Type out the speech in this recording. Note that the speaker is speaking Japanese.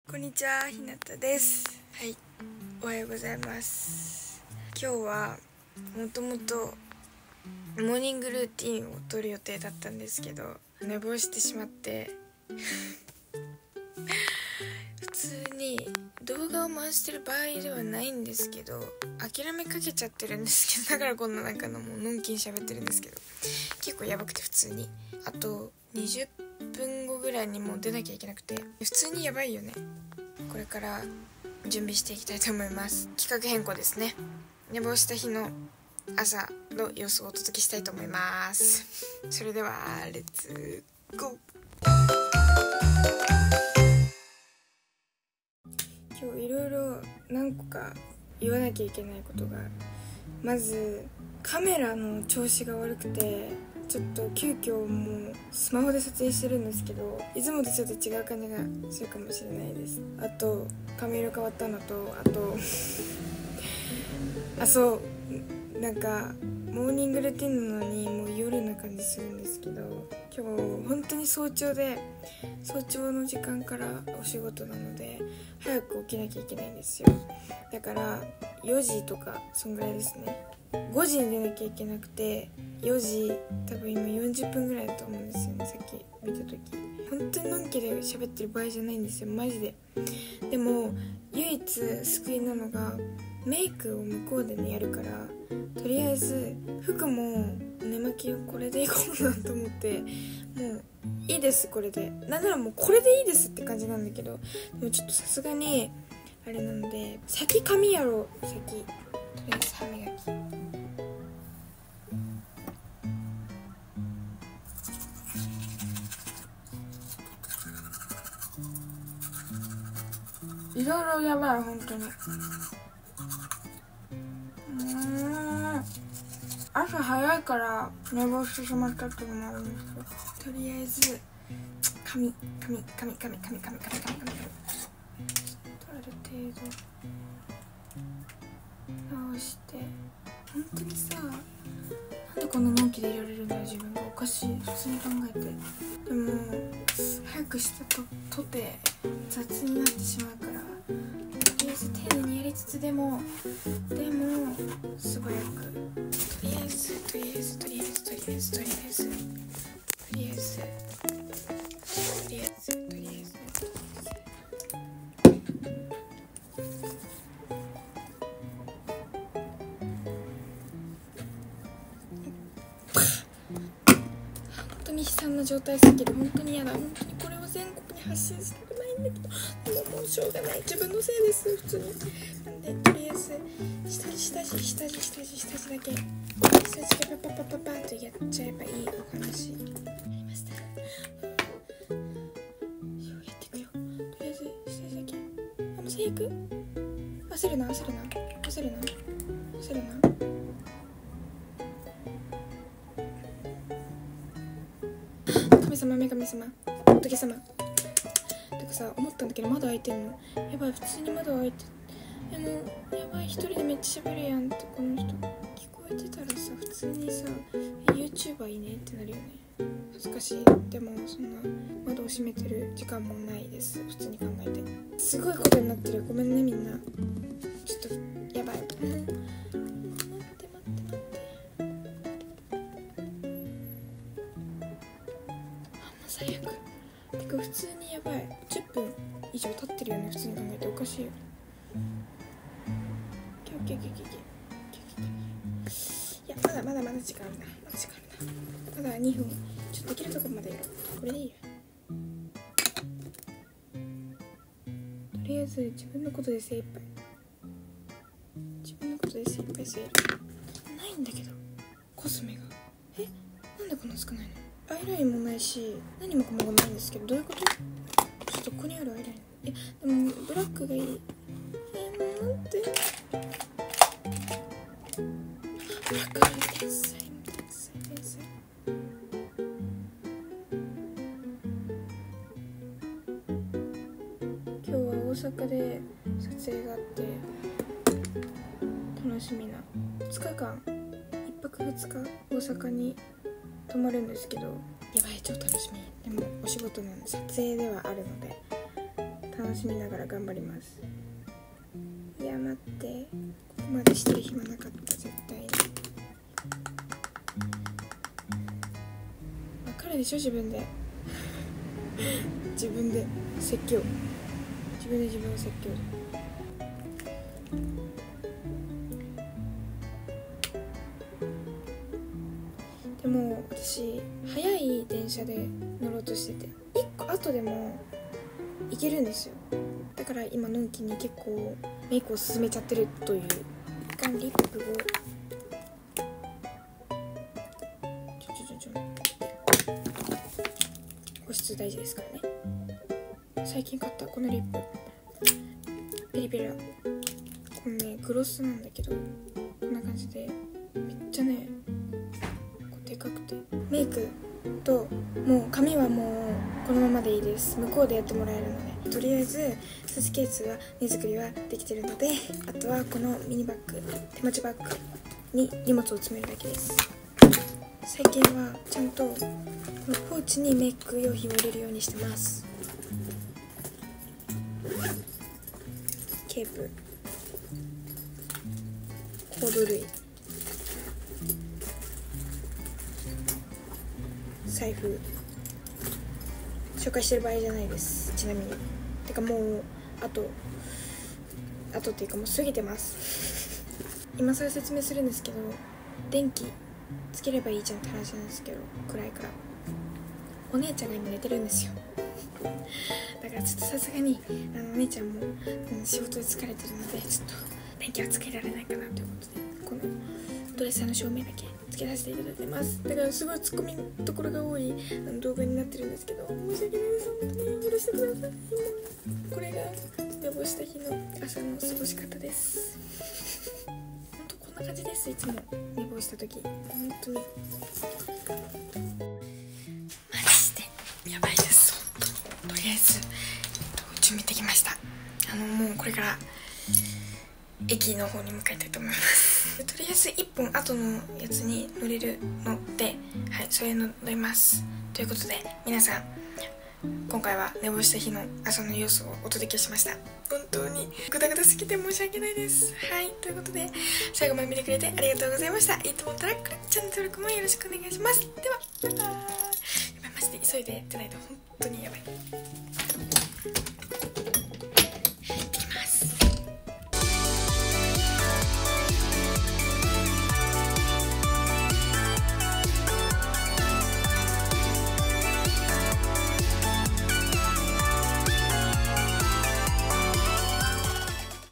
こんにちは、ひなたです。はい、おはようございます。今日はもともとモーニングルーティンを撮る予定だったんですけど、寝坊してしまって普通に動画を回してる場合ではないんですけど、諦めかけちゃってるんですけど、だからこんなもうのんきに喋ってるんですけど、結構やばくて、普通にあと20分後ぐらいにもう出なきゃいけなくて、普通にやばいよね。これから準備していきたいと思います。企画変更ですね。寝坊した日の朝の様子をお届けしたいと思います。それではレッツゴー。今日いろいろ何個か言わなきゃいけないことが、まずカメラの調子が悪くて、ちょっと急遽もうスマホで撮影してるんですけど、いつもとちょっと違う感じがするかもしれないです。あと髪色変わったのと、そうなんかモーニングルーティンなのにもう夜な感じするんですけど、今日本当に早朝の時間からお仕事なので早く起きなきゃいけないんですよ。だから4時とかそんぐらいですね。5時に出なきゃいけなくて、4時多分今40分ぐらいだと思うんですよね。さっき見た時本当にのんきで喋ってる場合じゃないんですよ、マジで。でも唯一救いなのがメイクを向こうでねやるから、とりあえず服も寝巻きをこれでいこうなと思って、もういいですこれで、なんならもうこれでいいですって感じなんだけど、でもちょっとさすがにあれなので、先髪やろう。とりあえず歯磨き。いろいろやばい、本当に。朝早いから寝坊してしまったっていうのもあるんですけど、とりあえず髪ある程度直して。本当にさ、なんでこんなのんきでいられるんだろう、自分が。おかしい、普通に考えて。でも早くしたとて雑になってしまうから、とりあえず丁寧にやりつつ、でも素早く、とりあえず本当に悲惨な状態すぎる。本当に嫌だ。本当にこれを全国に発信したくないんだけど、でももうしょうがない、自分のせいです、普通に。なんでとりあえず下地だけパッとやっちゃえばいいお話。やりました。やっていくよ。とりあえず下地だけ。もう最悪。焦るな。女神様、仏様。てかさ、思ったんだけど、窓開いてんの。やばい、普通に窓開いて。でもやばい、一人でめっちゃ喋るやんって、この人聞こえてたらさ、普通にさ YouTuber いいねってなるよね。恥ずかしい。でもそんな窓を閉めてる時間もないです、普通に考えて。すごいことになってる。ごめんねみんな。ちょっとやばい。待って最悪。てか普通にやばい、10分以上経ってるよね、普通に考えて。おかしいよ。いや、まだ時間あるな。まだ2分。ちょっとできるとこまでやろう。これでいいや。とりあえず自分のことで精一杯する。ないんだけど、コスメが。なんでこんな少ないの。アイラインもないし、何もかもがないんですけど、どういうこと。ちょっとここにあるアイライン。でもブラックがいい。もうなんて。ブラックがいい。天才。今日は大阪で撮影があって、楽しみな2日間、1泊2日大阪に泊まるんですけど、やばい、超楽しみ。でもお仕事なんで撮影ではあるので楽しみながら頑張ります。いや待って、ここまでしてる暇なかった。絶対にわかるでしょ、自分で自分で説教、自分で自分を説教。でも私早い電車で乗ろうとしてて、1個後でも行けるんですよ。だから今のんきに結構メイクを進めちゃってるという。リップを保湿大事ですからね。最近買ったこのリップペリペラ、このねグロスなんだけど、こんな感じでめっちゃねでかくて、メイクともう髪はもうこのままでいいです。向こうでやってもらえるので、とりあえずスーツケースは荷造りはできてるので、あとはこのミニバッグ、手持ちバッグに荷物を詰めるだけです。最近はちゃんとこのポーチにメイク用品を入れるようにしてます。ケープ、コード類、財布、紹介してる場合じゃないです、ちなみに。てかもうあとっていうかもう過ぎてます今更説明するんですけど、電気つければいいじゃんって話なんですけど、暗いからお姉ちゃんが今寝てるんですよだからちょっとさすがにお姉ちゃんも、仕事で疲れてるので、ちょっと電気はつけられないかなということで、このドレッサーの照明だけつけさせていただいてます。だからすごいツッコミのところが多い動画になってるんですけど、申し訳ないです。本当に許してください。これが寝坊した日の朝の過ごし方です。本当こんな感じです。いつも寝坊した時、本当にマジでやばいです。とりあえず準備できました。もうこれから駅の方に向かいたいと思いますとりあえず1本後のやつに乗れるので、はい、それ乗ります。ということで皆さん、今回は寝坊した日の朝の様子をお届けしました。本当にグダグダすぎて申し訳ないです。はい、ということで最後まで見てくれてありがとうございました。いいと思ったらチャンネル登録もよろしくお願いします。ではバイバーイ。やばい、マジで急いでやってないと本当にやばい。